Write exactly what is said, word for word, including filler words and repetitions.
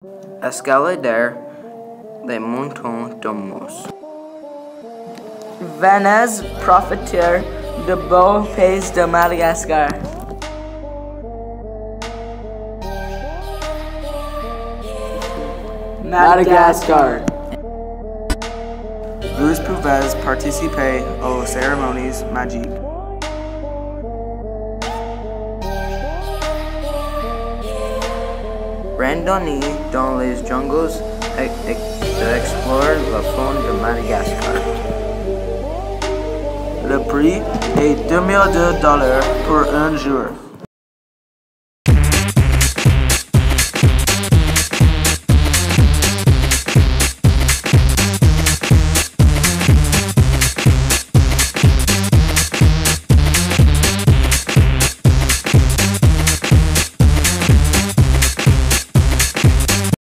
Escalader les montagnes d'Amos. Venez profiter du beau pays de Madagascar. Madagascar. Vous pouvez participer aux cérémonies magiques. Randonnée dans les jungles et, et explorer le fond de Madagascar. Le prix est deux mille dollars pour un jour.